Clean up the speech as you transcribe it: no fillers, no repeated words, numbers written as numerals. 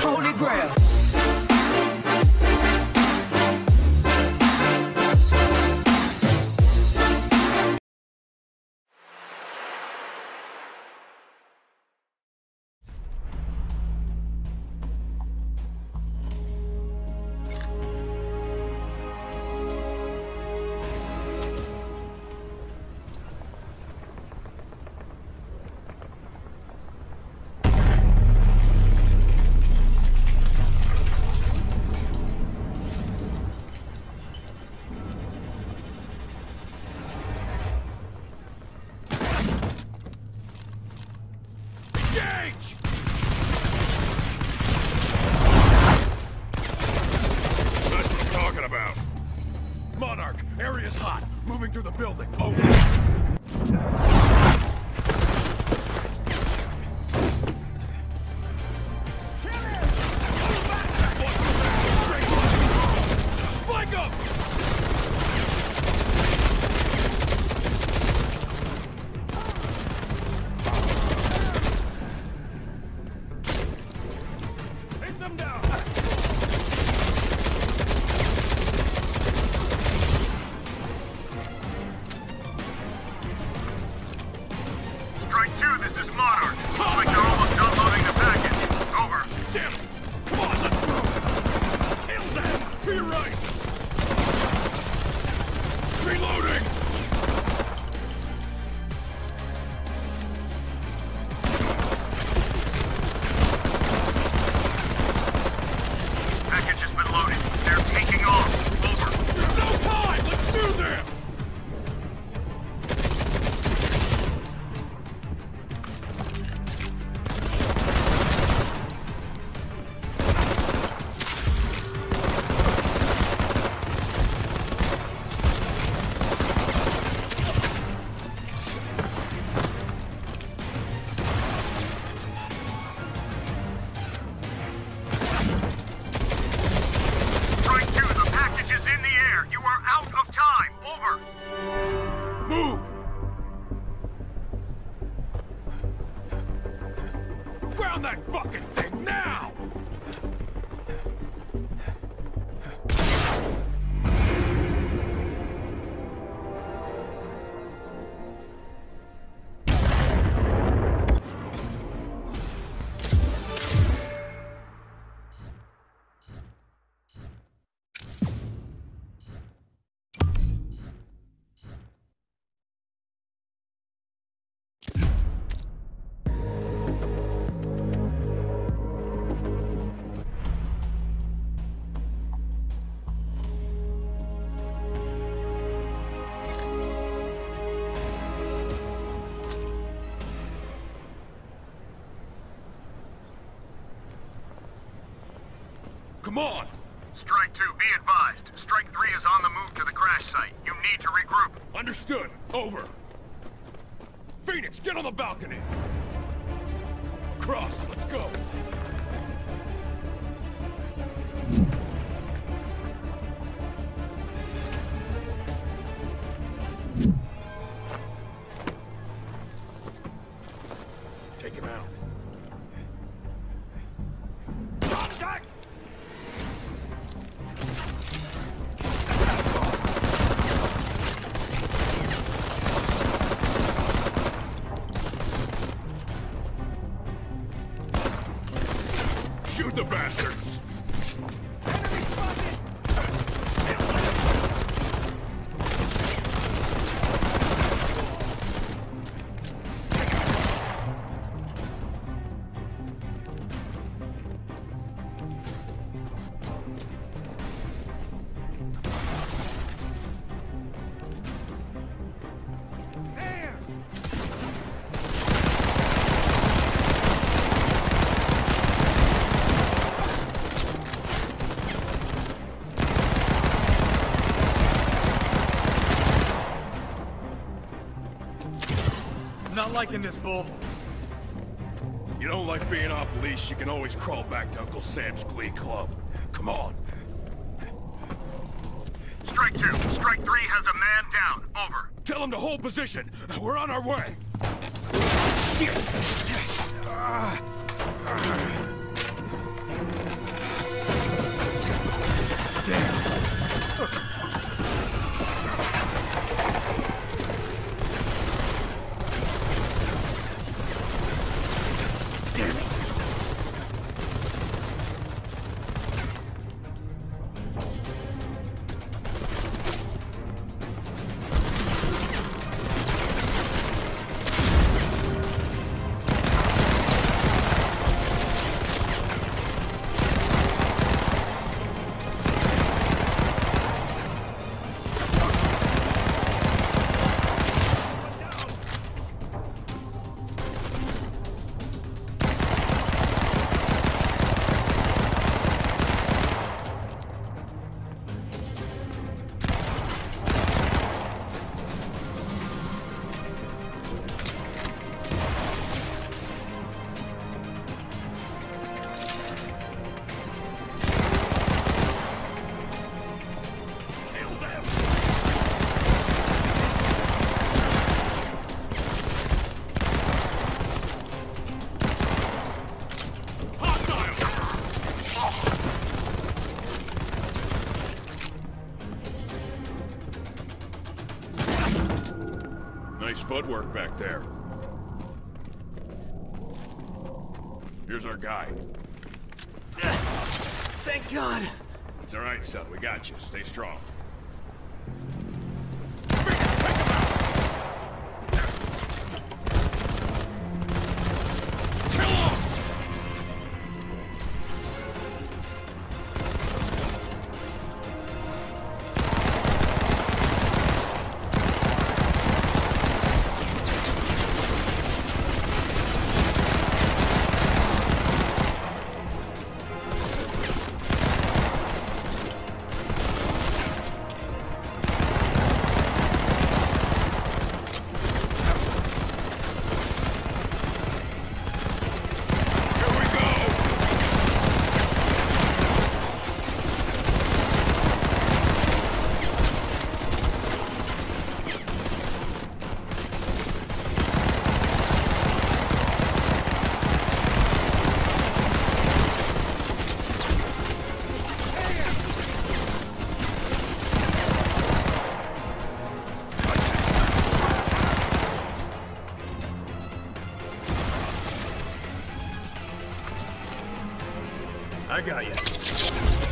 Holy Grail. Engage! That's what I'm talking about. Monarch, area's hot. Moving through the building. Over. Flank up! Take them down! Strike 2, this is Monarch. Looks like they're almost unloading the package. Over. Damn it! Come on, let's move! Kill them! To your right! Reloading! Package has been loaded. They're taking off. Over. There's no time! Let's do this! Strike 2, the package is in the air. You are out of time. Over. Move! Ground that fucking thing now! Come on! Strike 2, be advised. Strike 3 is on the move to the crash site. You need to regroup. Understood. Over. Phoenix, get on the balcony! Cross, let's go! Take him out. Contact! Shoot the bastards! Enemy spotted! Not liking this, Bull. You don't like being off leash, you can always crawl back to Uncle Sam's Glee Club. Come on. Strike 2, Strike 3 has a man down. Over. Tell him to hold position. We're on our way. Shit! footwork back there. Here's our guide. Thank God. It's all right, son. We got you. Stay strong. I got you.